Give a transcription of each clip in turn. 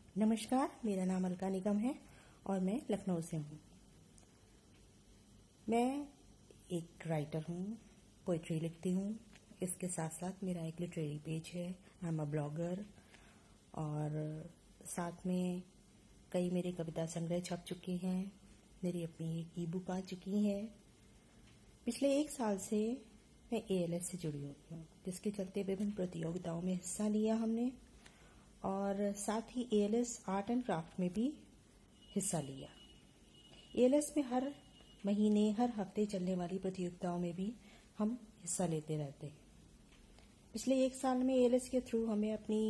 नमस्कार, मेरा नाम अलका निगम है और मैं लखनऊ से हूँ। मैं एक राइटर हूँ, पोइट्री लिखती हूँ। इसके साथ साथ मेरा एक लिटरेरी पेज है, आई एम अ ब्लॉगर। और साथ में कई मेरे कविता संग्रह छप चुके हैं, मेरी अपनी एक ई बुक आ चुकी है। पिछले 1 साल से मैं ALS से जुड़ी हुई हूँ, जिसके चलते विभिन्न प्रतियोगिताओं में हिस्सा लिया हमने और साथ ही ALS आर्ट एंड क्राफ्ट में भी हिस्सा लिया। ALS में हर महीने हर हफ्ते चलने वाली प्रतियोगिताओं में भी हम हिस्सा लेते रहते हैं। पिछले 1 साल में ALS के थ्रू हमें अपनी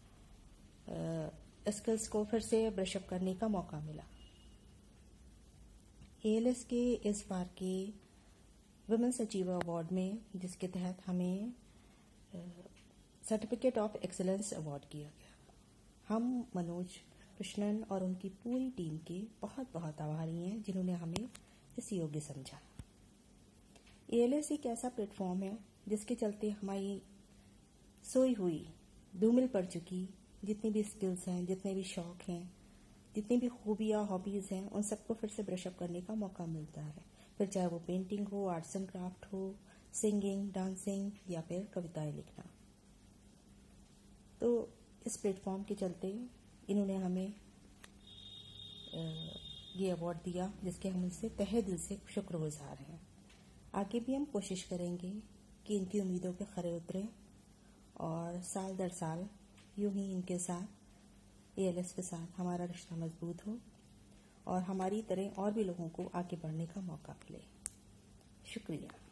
स्किल्स को फिर से ब्रशअप करने का मौका मिला। ALS के इस बार के वुमेन्स अचीवर अवार्ड में, जिसके तहत हमें सर्टिफिकेट ऑफ एक्सीलेंस अवार्ड किया गया। हम मनोज कृष्णन और उनकी पूरी टीम के बहुत बहुत आभारी हैं, जिन्होंने हमें इस योग्य समझा। ALS एक ऐसा प्लेटफॉर्म है जिसके चलते हमारी सोई हुई, धूमिल पड़ चुकी जितनी भी स्किल्स हैं, जितने भी शौक हैं, जितनी भी खूबियाँ, हॉबीज़ हैं, उन सबको फिर से ब्रशअप करने का मौका मिलता है। फिर चाहे वो पेंटिंग हो, आर्ट्स एंड क्राफ्ट हो, सिंगिंग, डांसिंग या फिर कविताएं लिखना। तो इस प्लेटफॉर्म के चलते इन्होंने हमें ये अवार्ड दिया, जिसके हम इनसे तहे दिल से शुक्रगुजार हैं। आगे भी हम कोशिश करेंगे कि इनकी उम्मीदों पे खरे उतरें और साल दर साल यूं ही इनके साथ, ALS के साथ हमारा रिश्ता मजबूत हो और हमारी तरह और भी लोगों को आगे बढ़ने का मौका मिले। शुक्रिया।